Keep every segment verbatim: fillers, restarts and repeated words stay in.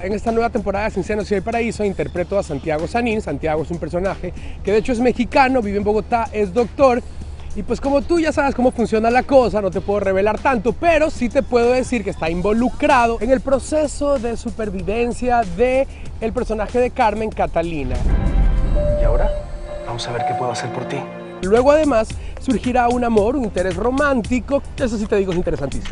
en esta nueva temporada de Sin Seno Si Hay Paraíso interpreto a Santiago Sanín. Santiago es un personaje que de hecho es mexicano, vive en Bogotá, es doctor. Y pues como tú ya sabes cómo funciona la cosa, no te puedo revelar tanto, pero sí te puedo decir que está involucrado en el proceso de supervivencia del personaje de Carmen, Catalina. ¿Y ahora? Vamos a ver qué puedo hacer por ti. Luego además surgirá un amor, un interés romántico, eso sí te digo es interesantísimo.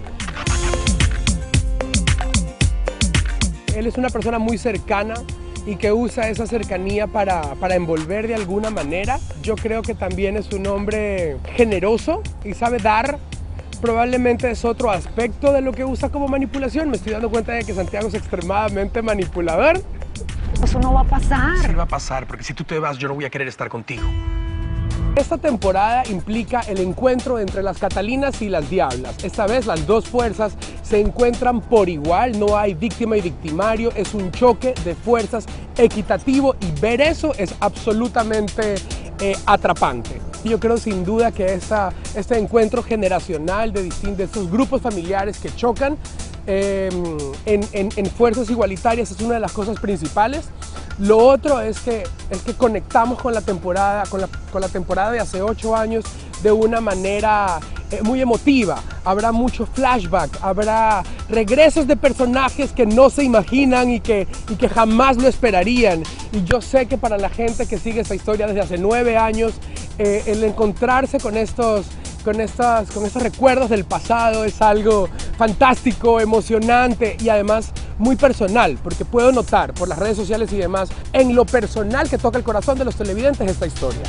Él es una persona muy cercana y que usa esa cercanía para, para envolver de alguna manera. Yo creo que también es un hombre generoso y sabe dar. Probablemente es otro aspecto de lo que usa como manipulación. Me estoy dando cuenta de que Santiago es extremadamente manipulador. Eso no va a pasar. Sí va a pasar, porque si tú te vas, yo no voy a querer estar contigo. Esta temporada implica el encuentro entre las Catalinas y las Diablas. Esta vez las dos fuerzas se encuentran por igual, no hay víctima y victimario, es un choque de fuerzas equitativo y ver eso es absolutamente eh, atrapante. Yo creo sin duda que esta, este encuentro generacional de distintos de estos grupos familiares que chocan eh, en, en, en fuerzas igualitarias es una de las cosas principales. Lo otro es que, es que conectamos con la, temporada, con, la, con la temporada de hace ocho años de una manera eh, muy emotiva. Habrá mucho flashback, habrá regresos de personajes que no se imaginan y que, y que jamás lo esperarían. Y yo sé que para la gente que sigue esta historia desde hace nueve años, eh, el encontrarse con estos, con, estas, con estos recuerdos del pasado es algo fantástico, emocionante y además muy personal, porque puedo notar por las redes sociales y demás, en lo personal que toca el corazón de los televidentes esta historia.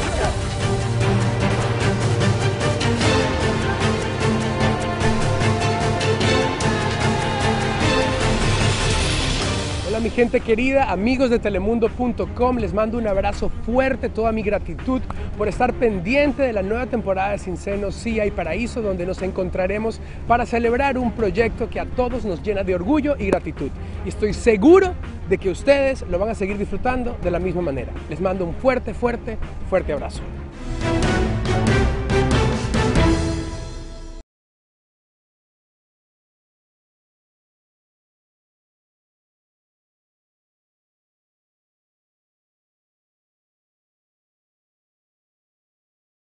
Hola mi gente querida, amigos de telemundo punto com, les mando un abrazo fuerte, toda mi gratitud por estar pendiente de la nueva temporada de Sin Seno Si Hay Paraíso, donde nos encontraremos para celebrar un proyecto que a todos nos llena de orgullo y gratitud. Y estoy seguro de que ustedes lo van a seguir disfrutando de la misma manera. Les mando un fuerte, fuerte, fuerte abrazo.